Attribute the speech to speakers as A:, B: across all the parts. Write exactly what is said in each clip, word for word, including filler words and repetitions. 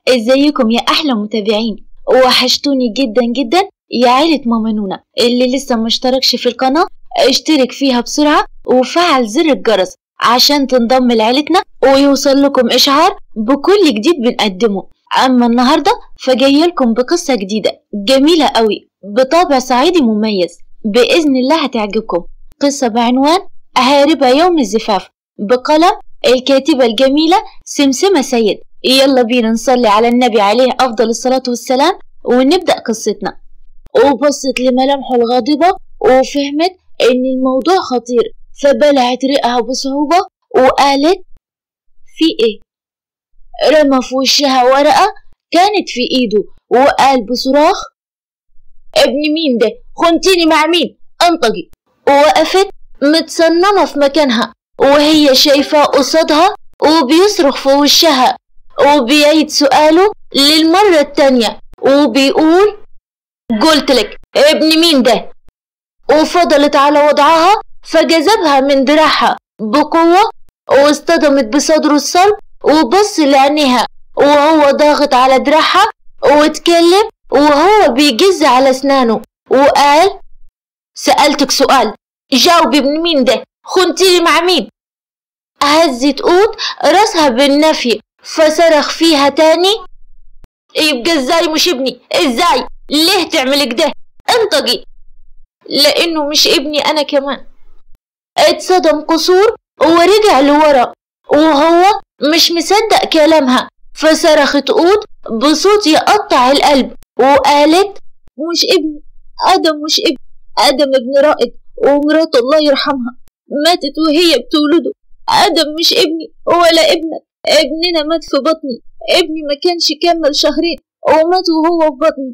A: ازيكم يا احلى متابعين؟ وحشتوني جدا جدا يا عيلة ماما نونا. اللي لسه مشتركش في القناة اشترك فيها بسرعة وفعل زر الجرس عشان تنضم لعيلتنا ويوصل لكم اشعار بكل جديد بنقدمه. اما النهاردة فجايلكم بقصة جديدة جميلة قوي بطابع صعيدي مميز، بإذن الله هتعجبكم. قصة بعنوان هاربة يوم الزفاف بقلم الكاتبة الجميلة سمسمة سيد. يلا بينا نصلي على النبي عليه أفضل الصلاة والسلام ونبدأ قصتنا. وبصت لملامحه الغاضبة وفهمت إن الموضوع خطير، فبلعت ريقها بصعوبة وقالت: في إيه؟ رمى في وشها ورقة كانت في إيده وقال بصراخ: ابن مين ده؟ خنتيني مع مين؟ انطقي. ووقفت متصنمة في مكانها وهي شايفاه قصادها وبيصرخ في وشها وبيعيد سؤاله للمرة التانية وبيقول: قلتلك ابن مين ده؟ وفضلت على وضعها فجذبها من دراعها بقوة واصطدمت بصدره الصلب وبص لعينيها وهو ضاغط على دراعها واتكلم وهو بيجز على اسنانه وقال: سألتك سؤال، جاوبي ابن مين ده؟ خنتيلي مع مين؟ هزت قوت راسها بالنفي فصرخ فيها تاني: يبقى ازاي مش ابني؟ ازاي؟ ليه تعمل كده؟ انطقي. لانه مش ابني انا كمان. اتصدم قصور ورجع لورا وهو مش مصدق كلامها، فصرخت قوت بصوت يقطع القلب وقالت: مش ابني، ادم مش ابني، ادم ابن رائد ومراته الله يرحمها ماتت وهي بتولده. ادم مش ابني ولا ابنك، ابننا مات في بطني، ابني ما كانش كمل شهرين ومات وهو في بطني.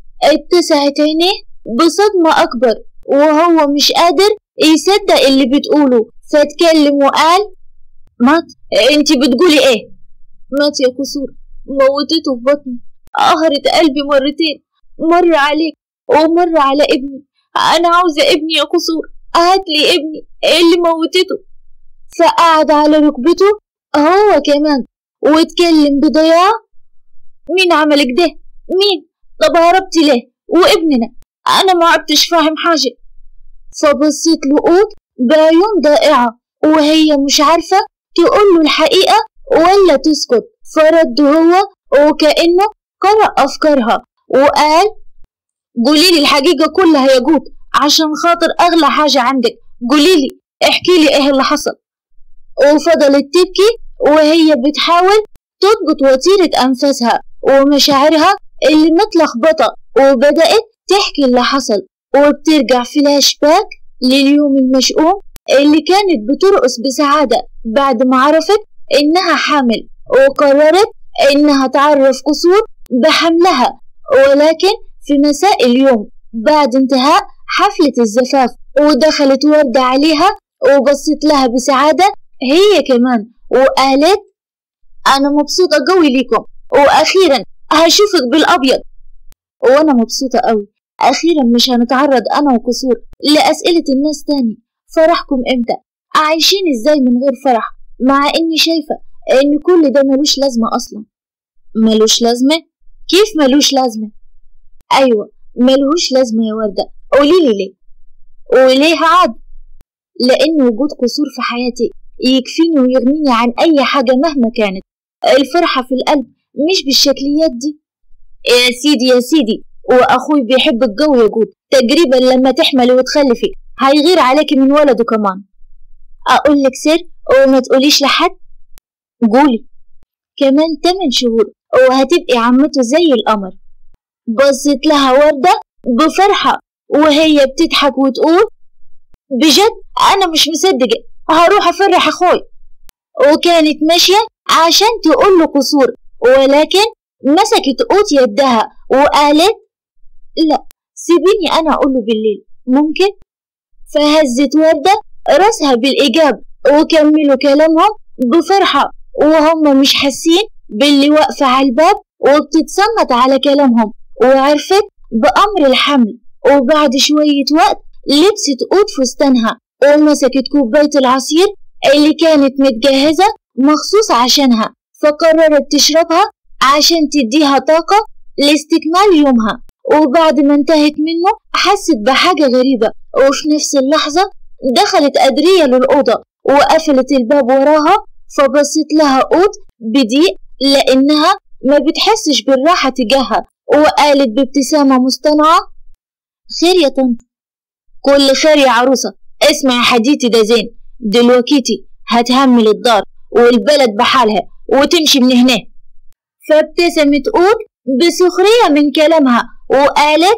A: اتسعت عينيه بصدمة اكبر وهو مش قادر يصدق اللي بتقوله، فاتكلم وقال: مات؟ انتي بتقولي ايه؟ مات يا قصور، موتته في بطني، قهرت قلبي مرتين، مر عليك ومر على ابني. انا عاوزة ابني يا قصور، هاتلي ابني اللي موتته. فقعد على ركبته هو كمان واتكلم بضياع: مين عملك ده؟ مين؟ طب هربتي ليه؟ وابننا؟ انا ما عدتش فاهم حاجة. فبصيت له قوت بعيون ضائعة وهي مش عارفة تقوله الحقيقة ولا تسكت، فرد هو وكأنه قرأ أفكارها وقال: قوليلي الحقيقة كلها يا جود عشان خاطر أغلى حاجة عندك، قوليلي احكيلي ايه اللي حصل. وفضلت تبكي وهي بتحاول تضبط وتيرة أنفاسها ومشاعرها اللي متلخبطة، وبدأت تحكي اللي حصل وبترجع فلاش باك لليوم المشؤوم اللي كانت بترقص بسعادة بعد ما عرفت إنها حامل وقررت إنها تعرف قصور بحملها. ولكن في مساء اليوم بعد انتهاء حفلة الزفاف ودخلت وردة عليها وبصت لها بسعادة هي كمان وقالت: أنا مبسوطة قوي ليكم وأخيرا هشوفك بالأبيض. وأنا مبسوطة قوي، أخيرا مش هنتعرض أنا وقصور لأسئلة الناس تاني. فرحكم إمتى؟ عايشين إزاي من غير فرح؟ مع إني شايفة إن كل ده ملوش لازمة أصلا. ملوش لازمة؟ كيف ملوش لازمة؟ أيوة ملوش لازمة يا وردة، قوليلي ليه؟ وليه عاد؟ لأن وجود قصور في حياتي يكفيني ويغنيني عن أي حاجة مهما كانت. الفرحة في القلب مش بالشكليات دي. يا سيدي يا سيدي، وأخوي بيحب الجو يا جود، تقريبا لما تحملي وتخلفي هيغير عليكي من ولده كمان. أقولك سر وما تقوليش لحد؟ قولي. كمان تمن شهور وهتبقي عمته زي القمر. بصت لها وردة بفرحة وهي بتضحك وتقول: بجد أنا مش مصدقة، هروح أفرح أخوي. وكانت ماشية عشان تقول له قصور، ولكن مسكت قوت يدها وقالت: لا سيبيني أنا أقوله بالليل، ممكن؟ فهزت وردة راسها بالإيجاب وكملوا كلامهم بفرحة وهم مش حاسين باللي واقفة على الباب وبتتصنت على كلامهم، وعرفت بأمر الحمل. وبعد شوية وقت لبست قوت فستانها ومسكت كوباية العصير اللي كانت متجهزة مخصوص عشانها، فقررت تشربها عشان تديها طاقة لاستكمال يومها. وبعد ما انتهت منه حست بحاجة غريبة، وفي نفس اللحظة دخلت أدرية للأوضة وقفلت الباب وراها. فبصت لها أوت بضيق لأنها ما بتحسش بالراحة تجاهها، وقالت بابتسامة مصطنعة: خير يا طنط؟ كل خير يا عروسة. اسمع يا حديتي ده زين، دلوقتي هتهمل الدار والبلد بحالها وتمشي من هنا. فابتسمت أوت بسخرية من كلامها وقالت: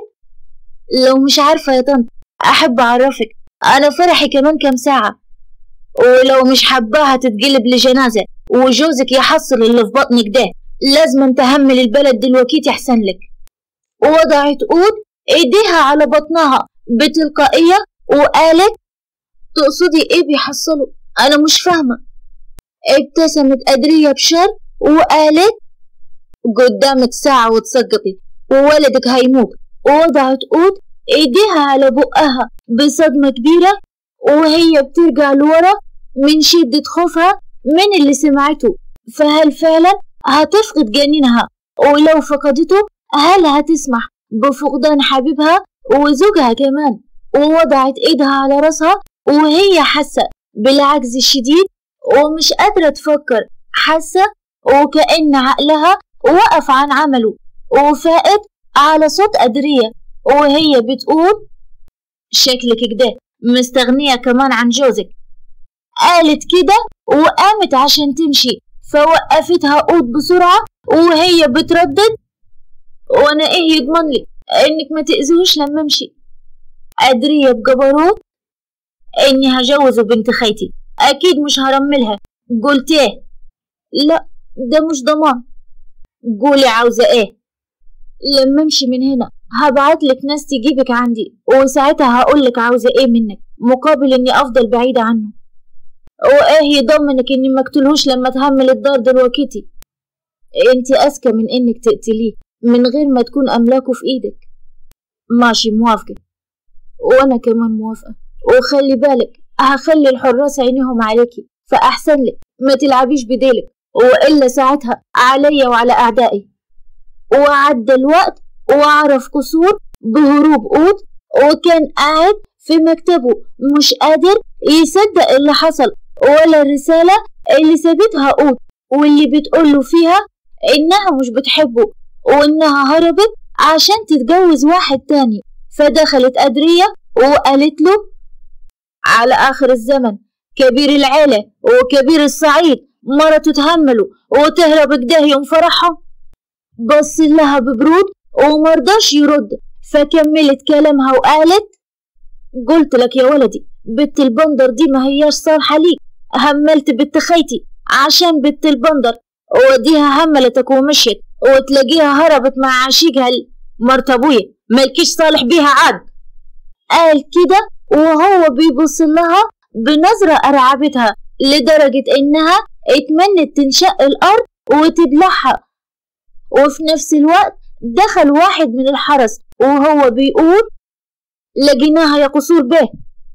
A: لو مش عارفة يا طنط أحب أعرفك، أنا فرحي كمان كام ساعة، ولو مش حباها تتقلب لجنازة وجوزك يحصل اللي في بطنك ده، لازم تهمل البلد دلوقتي أحسن لك. ووضعت أوت إيديها على بطنها بتلقائية وقالت: تقصدي إيه بيحصلوا؟ أنا مش فاهمة. ابتسمت أدرية بشر وقالت: قدامك ساعة وتسقطي وولدك هيموت. ووضعت أوت إيديها على بقها بصدمة كبيرة وهي بترجع لورا من شدة خوفها من اللي سمعته. فهل فعلا هتفقد جنينها؟ ولو فقدته هل هتسمح بفقدان حبيبها وزوجها كمان؟ ووضعت إيدها على راسها وهي حاسة بالعجز الشديد ومش قادرة تفكر، حاسة وكأن عقلها وقف عن عمله. وفاقت على صوت أدرية وهي بتقول: شكلك كده مستغنية كمان عن جوزك. قالت كده وقامت عشان تمشي، فوقفتها أوت بسرعة وهي بتردد: وانا ايه يضمن لي انك ما تأذوش لما امشي؟ أدرية بجبروت: اني هجوزه بنت خيتي، اكيد مش هرملها. قلت ايه؟ لا ده مش ضمان. قولي عاوزة ايه؟ لما امشي من هنا هبعتلك ناس تجيبك عندي، وساعتها هقولك عاوزة ايه منك مقابل اني افضل بعيدة عنه. وايه يضمنك اني مقتلهوش لما تهمل الدار دلوقتي؟ انتي اذكى من انك تقتليه من غير ما تكون املاكه في ايدك. ماشي موافقة، وانا كمان موافقة. وخلي بالك هخلي الحراس عينيهم عليكي، فاحسن لك ما تلعبيش بديلك، والا ساعتها عليا وعلى اعدائي. وعدى الوقت وعرف قصور بهروب أوت، وكان قاعد في مكتبه مش قادر يصدق اللي حصل ولا الرسالة اللي سابتها أوت، واللي بتقوله فيها إنها مش بتحبه وإنها هربت عشان تتجوز واحد تاني. فدخلت أدرية وقالت له: على آخر الزمن كبير العيلة وكبير الصعيد مرته تهمله وتهرب كده يوم فرحهم. بص لها ببرود ومرضاش يرد، فكملت كلامها وقالت: قلت لك يا ولدي بنت البندر دي ما هياش صالحة ليك. هملت بنت خيتي عشان بنت البندر، وديها هملتك ومشيت، وتلاقيها هربت مع عشيقها مرت ابويا، مالكيش صالح بيها عاد. قال كده وهو بيبص لها بنظرة أرعبتها لدرجة إنها اتمنت تنشق الأرض وتبلعها. وفي نفس الوقت دخل واحد من الحرس وهو بيقول: لقيناها يا قصور به.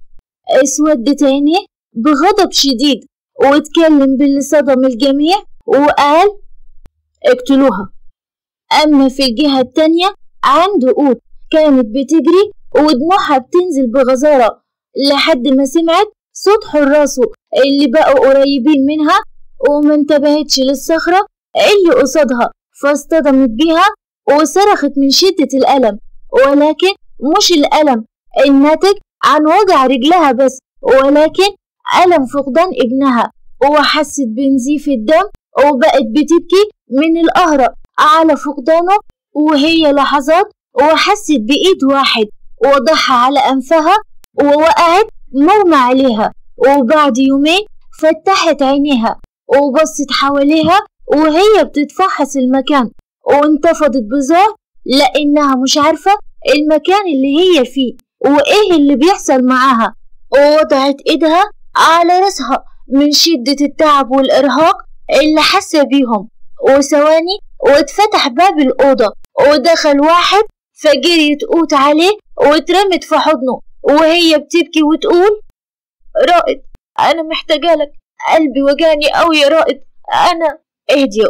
A: اسودت عينيه بغضب شديد واتكلم باللي صدم الجميع وقال: اقتلوها. أما في الجهة التانية عند أوت كانت بتجري ودموعها بتنزل بغزارة لحد ما سمعت صوت حراسه اللي بقوا قريبين منها، وما انتبهتش للصخرة اللي قصادها، فاصطدمت بيها وصرخت من شدة الألم، ولكن مش الألم الناتج عن وجع رجلها بس، ولكن ألم فقدان ابنها. وحست بنزيف الدم وبقت بتبكي من القهرة على فقدانه. وهي لحظات وحست بإيد واحد وضعها على أنفها ووقعت مغمى عليها. وبعد يومين فتحت عينيها وبصت حواليها وهي بتتفحص المكان، وانتفضت بذعر لأنها مش عارفة المكان اللي هي فيه وإيه اللي بيحصل معاها. ووضعت إيدها على رأسها من شدة التعب والإرهاق اللي حاسة بيهم. وثواني واتفتح باب الأوضة ودخل واحد، فجريت أوت عليه واترمت في حضنه وهي بتبكي وتقول: رائد أنا محتاجة لك، قلبي وجعني أوي يا رائد. أنا اهدي يا أوت،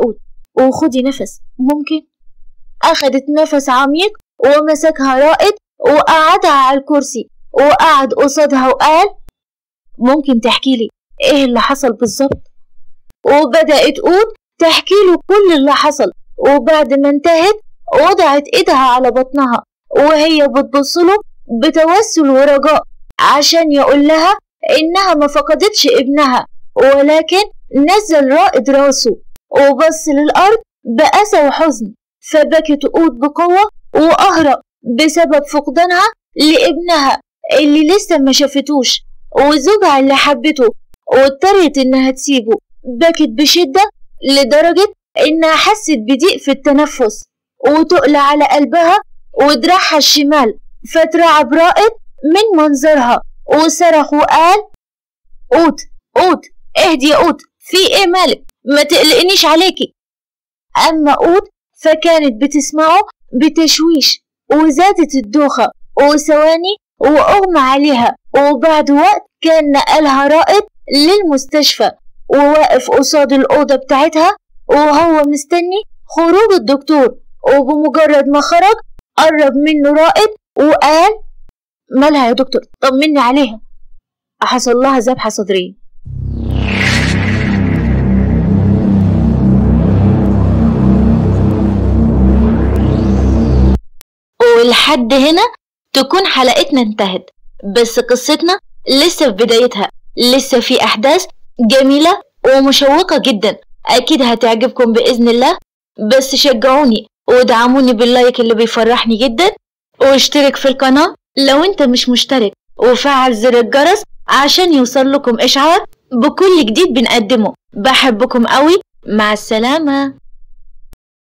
A: وخدي نفس ممكن. أخدت نفس عميق ومسكها رائد وقعدها على الكرسي وقعد قصادها وقال ممكن تحكي لي ايه اللي حصل بالظبط؟ وبدأت أود تحكي له كل اللي حصل، وبعد ما انتهت وضعت ايدها على بطنها وهي بتبصله بتوسل ورجاء عشان يقول لها إنها ما فقدتش ابنها، ولكن نزل رائد راسه وبص للأرض بأسى وحزن، فبكت أود بقوة وأهرأ بسبب فقدانها لابنها اللي لسه ما شافتوش وزوجها اللي حبته، واضطرت إنها تسيبه. بكت بشدة لدرجة إنها حست بضيق في التنفس وتقل على قلبها ودراعها الشمال، فترعب رائد من منظرها وصرخ وقال أود أود اهدي يا أود، في ايه مالك؟ ما تقلقنيش عليكي. أما أود فكانت بتسمعه بتشويش وزادت الدوخة وثواني وأغمى عليها، وبعد وقت كان نقلها رائد للمستشفى وواقف قصاد الأوضة بتاعتها وهو مستني خروج الدكتور، وبمجرد ما خرج قرب منه رائد وقال مالها يا دكتور؟ طمني عليها. حصل لها ذبحة صدرية. ولحد هنا تكون حلقتنا انتهت، بس قصتنا لسه في بدايتها، لسه في أحداث جميلة ومشوقة جدا، أكيد هتعجبكم بإذن الله. بس شجعوني ودعموني باللايك اللي بيفرحني جدا، واشترك في القناة لو انت مش مشترك، وفعل زر الجرس عشان يوصل لكم إشعار بكل جديد بنقدمه. بحبكم قوي، مع السلامة.